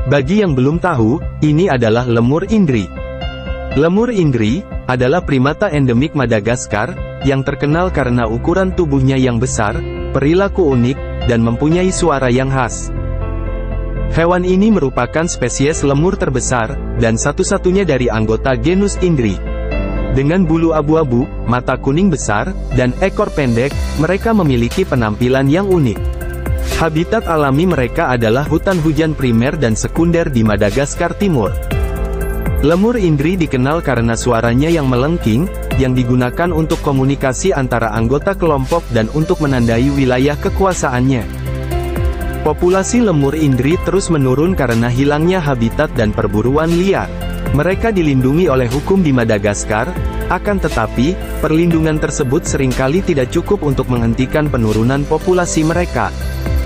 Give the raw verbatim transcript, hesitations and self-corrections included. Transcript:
Bagi yang belum tahu, ini adalah lemur indri. Lemur indri adalah primata endemik Madagaskar, yang terkenal karena ukuran tubuhnya yang besar, perilaku unik, dan mempunyai suara yang khas. Hewan ini merupakan spesies lemur terbesar, dan satu-satunya dari anggota genus Indri. Dengan bulu abu-abu, mata kuning besar, dan ekor pendek, mereka memiliki penampilan yang unik. Habitat alami mereka adalah hutan hujan primer dan sekunder di Madagaskar Timur. Lemur indri dikenal karena suaranya yang melengking, yang digunakan untuk komunikasi antara anggota kelompok dan untuk menandai wilayah kekuasaannya. Populasi lemur indri terus menurun karena hilangnya habitat dan perburuan liar. Mereka dilindungi oleh hukum di Madagaskar, akan tetapi, perlindungan tersebut seringkali tidak cukup untuk menghentikan penurunan populasi mereka.